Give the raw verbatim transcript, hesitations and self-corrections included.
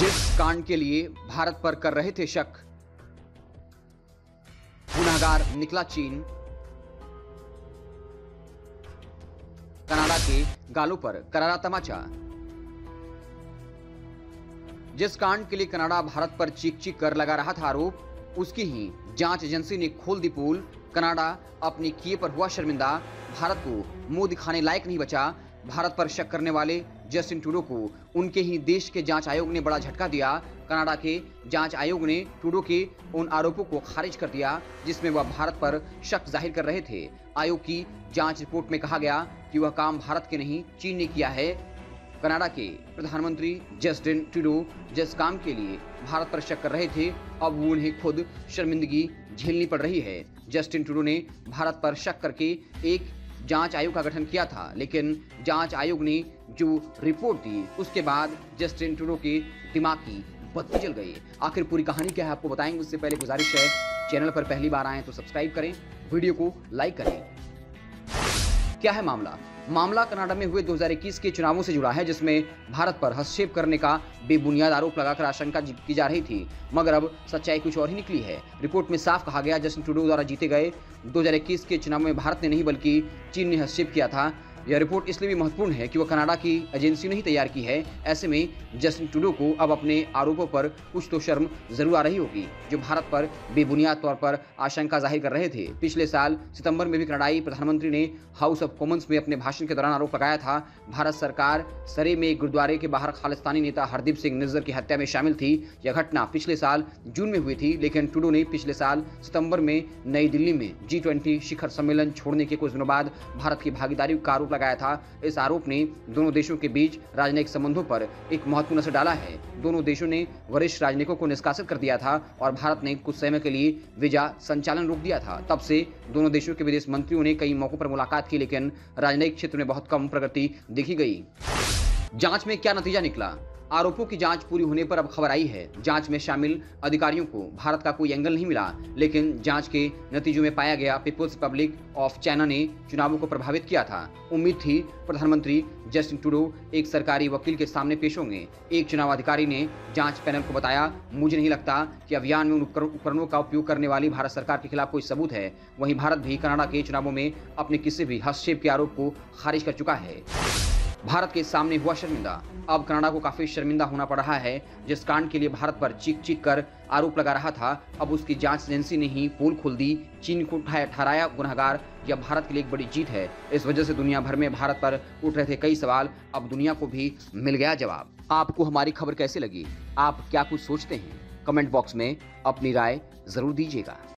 जिस कांड के लिए भारत पर कर रहे थे शक, गुनहगार निकला चीन। कनाडा के गालों पर करारा तमाचा। जिस कांड के लिए कनाडा भारत पर चीख चीख कर लगा रहा था आरोप, उसकी ही जांच एजेंसी ने खोल दी पोल। कनाडा अपने किए पर हुआ शर्मिंदा, भारत को मुंह दिखाने लायक नहीं बचा। भारत पर शक करने वाले जस्टिन ट्रूडो को उनके ही देश के जांच आयोग ने बड़ा झटका दिया। कनाडा के जांच आयोग ने ट्रूडो के उन आरोपों को खारिज कर दिया जिसमें वह भारत पर शक जाहिर कर रहे थे। आयोग की जांच रिपोर्ट में कहा गया कि वह काम भारत के नहीं, चीन ने किया है। कनाडा के प्रधानमंत्री जस्टिन ट्रूडो जिस काम के लिए भारत पर शक कर रहे थे, अब वो उन्हें खुद शर्मिंदगी झेलनी पड़ रही है। जस्टिन ट्रूडो ने भारत पर शक करके एक जांच आयोग का गठन किया था, लेकिन जांच आयोग ने जो रिपोर्ट दी उसके बाद जस्टिन ट्रूडो के दिमाग की बत्ती जल गई। आखिर पूरी कहानी क्या है आपको बताएंगे, उससे पहले गुजारिश है चैनल पर पहली बार आए तो सब्सक्राइब करें, वीडियो को लाइक करें। क्या है मामला? मामला कनाडा में हुए दो हज़ार इक्कीस के चुनावों से जुड़ा है, जिसमें भारत पर हस्तक्षेप करने का बेबुनियाद आरोप लगाकर आशंका की जा रही थी, मगर अब सच्चाई कुछ और ही निकली है। रिपोर्ट में साफ कहा गया जस्टिन ट्रूडो द्वारा जीते गए दो हज़ार इक्कीस के चुनाव में भारत ने नहीं बल्कि चीन ने हस्तक्षेप किया था। यह रिपोर्ट इसलिए भी महत्वपूर्ण है कि वह कनाडा की एजेंसी ने ही तैयार की है। ऐसे में जस्टिन ट्रूडो को अब अपने आरोपों पर कुछ तो शर्म जरूर आ रही होगी, जो भारत पर बेबुनियाद तौर पर आशंका जाहिर कर रहे थे। पिछले साल सितंबर में भी कनाडाई प्रधानमंत्री ने हाउस ऑफ कॉमन्स में अपने भाषण के दौरान आरोप लगाया था भारत सरकार सरे में गुरुद्वारे के बाहर खालिस्तानी नेता हरदीप सिंह निज्जर की हत्या में शामिल थी। यह घटना पिछले साल जून में हुई थी, लेकिन ट्रूडो ने पिछले साल सितंबर में नई दिल्ली में जी ट्वेंटी शिखर सम्मेलन छोड़ने के कुछ दिनों बाद भारत की भागीदारी का आरोप लगाया था। इस आरोप ने दोनों देशों के बीच राजनयिक संबंधों पर एक महत्वपूर्ण असर डाला है। दोनों देशों ने वरिष्ठ राजनयिकों को निष्कासित कर दिया था और भारत ने कुछ समय के लिए वीजा संचालन रोक दिया था। तब से दोनों देशों के विदेश मंत्रियों ने कई मौकों पर मुलाकात की, लेकिन राजनयिक क्षेत्र में बहुत कम प्रगति देखी गई। जांच में क्या नतीजा निकला? आरोपों की जांच पूरी होने पर अब खबर आई है, जांच में शामिल अधिकारियों को भारत का कोई एंगल नहीं मिला, लेकिन जांच के नतीजों में पाया गया पीपुल्स रिपब्लिक ऑफ चाइना ने चुनावों को प्रभावित किया था। उम्मीद थी प्रधानमंत्री जस्टिन ट्रूडो एक सरकारी वकील के सामने पेश होंगे। एक चुनाव अधिकारी ने जांच पैनल को बताया, मुझे नहीं लगता कि अभियान में उन उपकरणों का उपयोग करने वाली भारत सरकार के खिलाफ कोई सबूत है। वहीं भारत भी कनाडा के चुनावों में अपने किसी भी हस्तक्षेप के आरोप को खारिज कर चुका है। भारत के सामने हुआ शर्मिंदा। अब कनाडा को काफी शर्मिंदा होना पड़ रहा है। जिस कांड के लिए भारत पर चीख चीख कर आरोप लगा रहा था, अब उसकी जांच एजेंसी ने ही पोल खोल दी। चीन को ठहराया गुनहगार। यह भारत के लिए एक बड़ी जीत है। इस वजह से दुनिया भर में भारत पर उठ रहे थे कई सवाल, अब दुनिया को भी मिल गया जवाब। आपको हमारी खबर कैसी लगी? आप क्या कुछ सोचते हैं? कमेंट बॉक्स में अपनी राय जरूर दीजिएगा।